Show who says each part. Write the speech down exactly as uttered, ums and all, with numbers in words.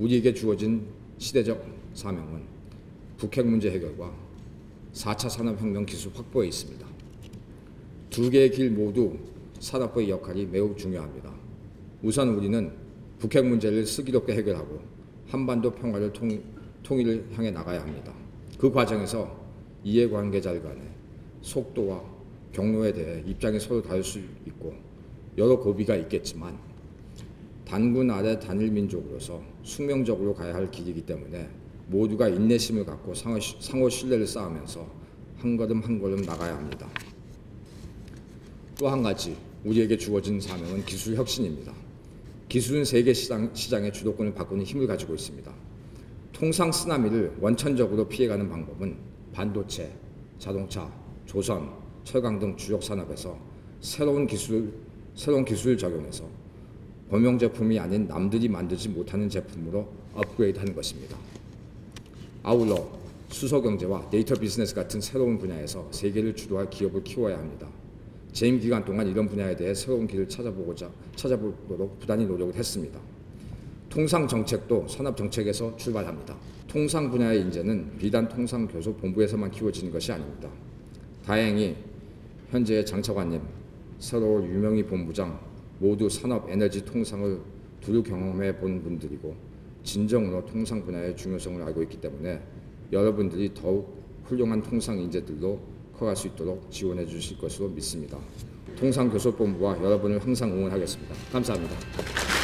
Speaker 1: 우리에게 주어진 시대적 사명은 북핵 문제 해결과 사 차 산업혁명 기술 확보에 있습니다. 두 개의 길 모두 산업부의 역할이 매우 중요합니다. 우선 우리는 북핵 문제를 슬기롭게 해결하고 한반도 평화를 통, 통일을 향해 나가야 합니다. 그 과정에서 이해관계자들 간의 속도와 경로에 대해 입장이 서로 다를 수 있고 여러 고비가 있겠지만 단군 아래 단일 민족으로서 숙명적으로 가야 할 길이기 때문에 모두가 인내심을 갖고 상호, 상호 신뢰를 쌓으면서 한 걸음 한 걸음 나가야 합니다. 또 한 가지 우리에게 주어진 사명은 기술 혁신입니다. 기술은 세계 시장, 시장의 주도권을 바꾸는 힘을 가지고 있습니다. 통상 쓰나미를 원천적으로 피해가는 방법은 반도체, 자동차, 조선, 철강 등 주력 산업에서 새로운 기술, 새로운 기술을 적용해서 범용 제품이 아닌 남들이 만들지 못하는 제품으로 업그레이드하는 것입니다. 아울러 수소경제와 데이터 비즈니스 같은 새로운 분야에서 세계를 주도할 기업을 키워야 합니다. 재임 기간 동안 이런 분야에 대해 새로운 길을 찾아보고자 찾아보도록 부단히 노력을 했습니다. 통상 정책도 산업 정책에서 출발합니다. 통상 분야의 인재는 비단 통상교섭본부에서만 키워지는 것이 아닙니다. 다행히 현재의 장차관님, 새로 유명희 본부장 모두 산업 에너지 통상을 두루 경험해 본 분들이고 진정으로 통상 분야의 중요성을 알고 있기 때문에 여러분들이 더욱 훌륭한 통상 인재들로 커갈 수 있도록 지원해 주실 것으로 믿습니다. 통상교섭본부와 여러분을 항상 응원하겠습니다. 감사합니다.